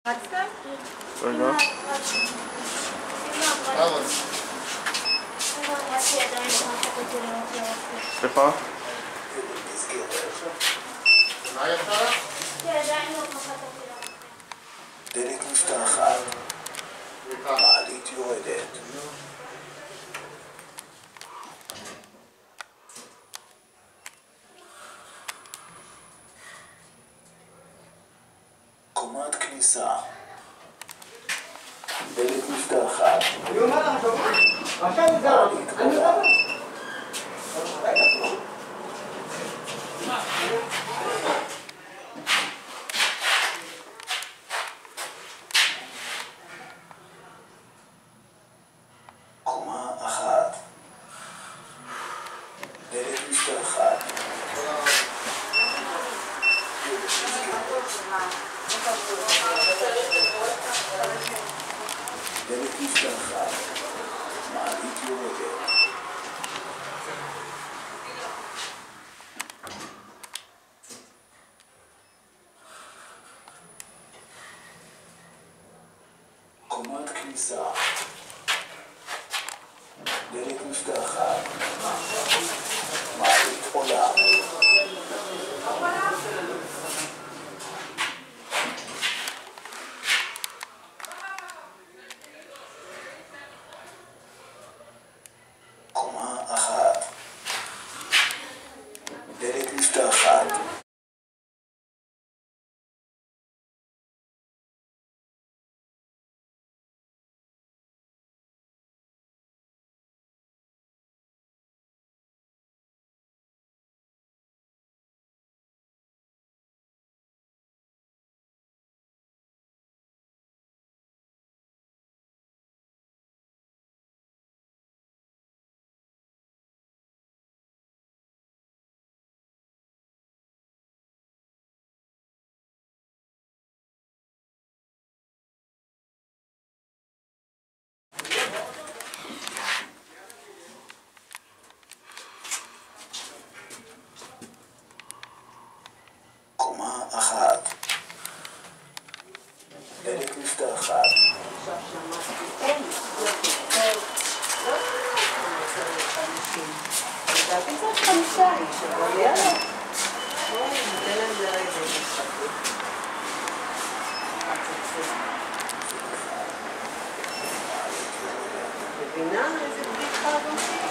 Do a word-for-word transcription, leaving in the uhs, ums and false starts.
רגע. סליחה? דלת נפתחת, מעלית יורדת. קומת כניסה. דלת נפתחת. אני אומר לך, עכשיו זה אני אומר לך. קומה אחת. דלת נפתחת. דלת נפתחת. מעלית יורדת. קומת כניסה. דלת נפתחת. מעלית עולה. קומה אחת. דלת נפתחת. קומה אחת. דלת נפתחת. מבינה איזה בדיחה הזאת?